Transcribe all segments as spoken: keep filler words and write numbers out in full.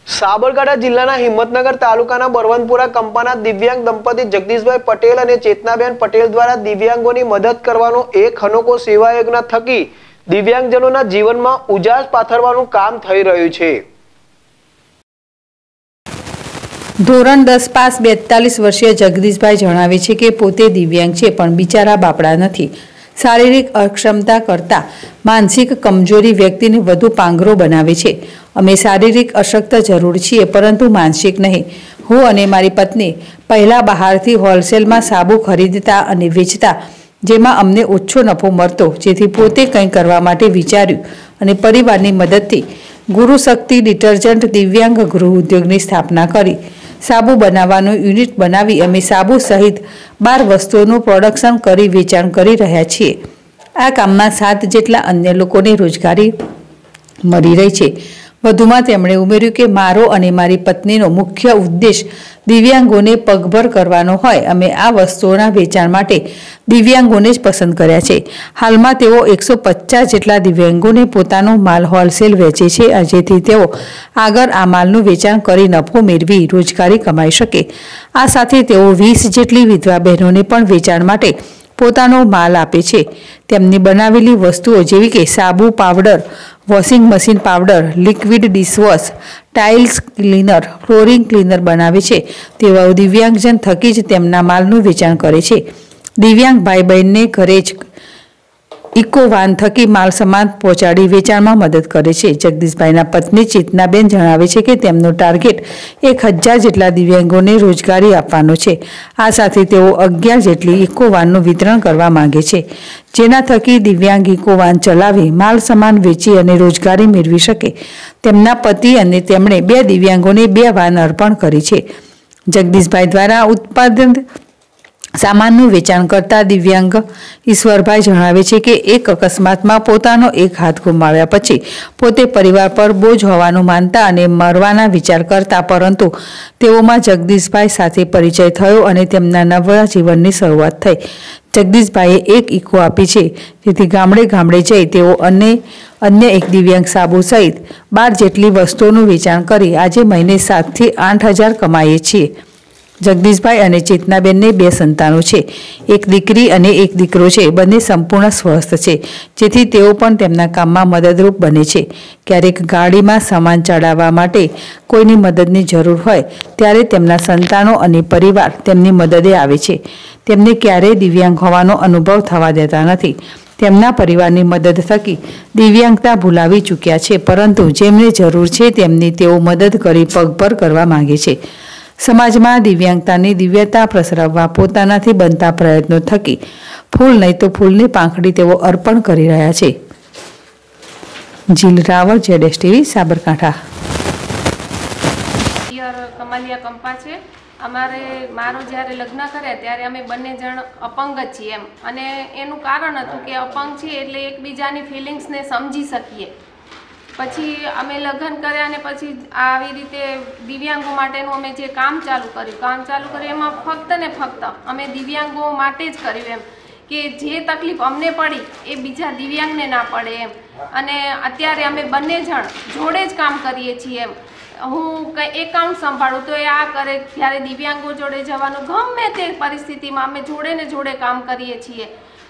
साबरकांठा जिल्लाना हिम्मतनगर तालुकाना बरवनपुरा कंपाना दिव्यांग दंपति जगदीशभाई पटेल और चेतनाबेन पटेल द्वारा दिव्यांगोनी मदद करवानो एक अनोखो सेवा यज्ञ थकी दिव्यांगजनोना जीवनमां उजास पाथरवानुं काम थई रह्युं छे। धोरण दस पास बेतालीस वर्षीय जगदीशभाई जणावे छे के पोते दिव्यांग छे पण बिचारा बापड़ा नथी। शारीरिक अक्षमता करता मानसिक कमजोरी व्यक्ति ने वधु पांगरो बनावे छे। अमे शारीरिक अशक्त जरूर छीए परंतु मानसिक नहीं। हूँ अने मारी पत्नी पहला बहारथी होलसेल में साबु खरीदता अने वेचता, जेमां अमने ओछो नफो मळतो, जेथी पोते कंई करवा माटे विचार्युं अने परिवारनी मददथी गुरु शक्ति डिटर्जન્ટ दिव्यांग गृह उद्योगनी स्थापना करी साबु बनावानुं युनिट बनावी अमे साबु सहित बार वस्तुओनुं प्रोडक्शन करी वेचाण करी रह्या छीए। आ काममां सात जेटला अन्य लोकोने रोजगारी मळी रही छे। વધુમાં તેમણે ઉમેર્યું કે મારો અને મારી પત્નીનો મુખ્ય ઉદ્દેશ દિવ્યાંગોને પગભર કરવાનો હોય। અમે આ વસ્તુઓના વેચાણ માટે દિવ્યાંગોને જ પસંદ કર્યા છે। હાલમાં તેઓ એકસો પચાસ જેટલા દિવ્યાંગોને પોતાનો માલ હોલસેલ વેચે છે, જેથી તેઓ આગળ આ માલનું વેચાણ કરી નફો મેળવી રોજગારી કમાઈ શકે। આ સાથે તેઓ વીસ જેટલી વિધવા બહેનોને પણ વેચાણ માટે પોતાનો માલ આપે છે। તેમની બનાવેલી વસ્તુઓ જેવી કે સાબુ powder, washing machine powder, liquid dishwash, tiles cleaner, flooring cleaner बनावे छे। तेवा दिव्यांगजन थकी ज तेमना मालनुं वेचाण करे छे। दिव्यांग भाई बहन ने घरे ज इको वान थकी माल सामान पहोंचाडी वेचाणमां मदद करे छे। जगदीशभाईना पत्नी चेतनाबेन जणावे छे के तेमनो टार्गेट एक हज़ार जेटला दिव्यांगोने रोजगारी आपवानो छे। आ साथे तेओ अगियार जेटली इको वाननुं वितरण करवा मांगे छे, जेना थकी दिव्यांग इको वान चलावी माल सामान वेची अने रोजगारी मेळवी शके। तेमना पति अने तेमणे बे दिव्यांगोने बे वान अर्पण करी छे। जगदीशभाई द्वारा उत्पादन सामानનું વેચાણ કરતા દિવ્યાંગ ઈશ્વરભાઈ જણાવે છે કે એક અકસ્માતમાં પોતાનો એક હાથ ગુમાવ્યા પછી પોતે પરિવાર પર બોજ હોવાનું માનતા અને મરવાના વિચાર કરતા, પરંતુ તેઓમાં જગદીશભાઈ સાથે પરિચય થયો અને તેમના નવા જીવનની શરૂઆત થઈ। જગદીશભાઈએ એક ઇકો આપી છે, જેથી ગામડે ગામડે જઈ તેઓ અને अन्य एक दिव्यांग साबु सहित बार जेटली वस्तुओनुं वेचाण करी आजे महीने सात थी आठ हज़ार कमाए छीए। जगदीशभाई अने चेतनाबेन ने बे संतानो छे, एक दीकरी अने एक दीकरो छे। बंने संपूर्ण स्वस्थ छे, जेथी तेओ पण तेमना काममां मददरूप बने छे। क्यारेक गाडीमां सामान चढ़ाववा माटे कोईनी मददनी जरूर होय त्यारे तेमना संतानो अने परिवार तेमनी मददे आवे छे। तेमने क्यारेय दिव्यांग होवानो अनुभव थवा देता नथी। तेमना परिवारनी मदद थकी दिव्यांगता भूलावी चूक्या छे, परंतु जेमने जरूर छे तेमनी तेओ मदद करी पगभर करवा मांगे छे। समाजमां दिव्यांगतानी दिव्यता प्रसराववा पोतानाथी बनता प्रयत्नों थकी फूल नहीं तो फूलनी પાંખડી तेओ अर्पण करी रह्या छे। जील रावल, जेडेस टीवी, साबरकांठा। कमालिया कंपा छे। अमारे मारो ज्यारे लग्न कर्या त्यारे अमे बंने जण अपंग ज छीए एम अने एनुं कारण हतुं के अपंग छीए एटले एकबीजानी फीलिंग्सने समजी सकीए। पछी अमे लग्न कर्या ने पछी आवी रीते दिव्यांगों माटेनुं अमे जे काम चालू कर्युं काम चालू कर्युं एमां फक्त ने फक्त अमे दिव्यांगों माटे ज कर्युं एम के जे तकलीफ अमने पड़ी ए बीजा दिव्यांगने ना पड़े एम। अने अत्यारे अमे बंने जण जोड़े ज काम करीए छीए एम। हूँ कई एकाउंट संभाळुं तो ए आ करे, त्यारे दिव्यांगों जोड़े जवानुं गमे ते परिस्थितिमां अमे जोड़े ने जोड़े काम करीए छीए।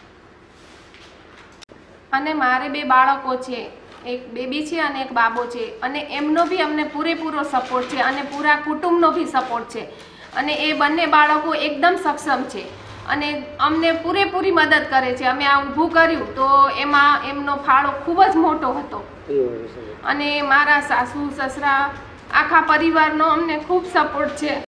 अने मारे बे बाळको छे, एक बेबी छे अने एक बाबो छे, अने एमनो भी अमने पूरेपूरो सपोर्ट छे अने पूरा कुटुंबनो भी सपोर्ट छे। अने ए बंने बाळको एकदम सक्षम छे अने अमने पूरेपूरी मदद करे छे। अमे आ ऊभुं कर्युं तो एमां एमनो फाळो खूब ज मोटो हतो अने मारा सासू ससरा आखा परिवारनो अमने खूब सपोर्ट छे।